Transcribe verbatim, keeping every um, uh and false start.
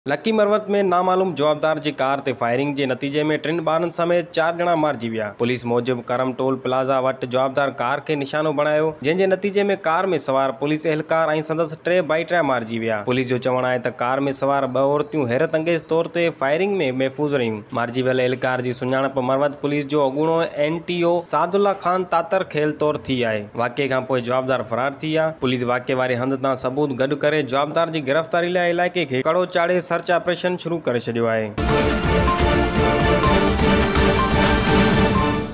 Lucky Marwat में नामालूम जवाबदार जी car ते फायरिंग के नतीजे में टिन ॿारनि समेत चार ॼणा मारिजी विया। पुलिस मूजिब करम टोल प्लाज़ा वटि जवाबदार कार के निशानो बणायो, जंहिंजे नतीजे में कार में सवार पुलिस एहलकार ऐं संदसि टे भाइटिया मारिजी विया। पुलिस जो चवणु आहे त कार में सवार ॿ औरतियूं हैरत अंगेज़ तौर ते फायरिंग में महफ़ूज़ रहियूं। मारिजी वियल एहलकार जी सुञाणप मरवत पुलिस जो अॻूणो N T O Sadullah Khan Tatar Khel तौर थी आहे। वाक़िए खां पोइ जवाबदार फरार थी विया। पुलिस वाक़िए वारे हंधि तां सबूत गॾु करे जवाबदार जी गिरफ़्तारी लाइ इलाइक़े खे कड़ो चाढ़े सर्च ऑपरेशन शुरू करे छॾियो आहे।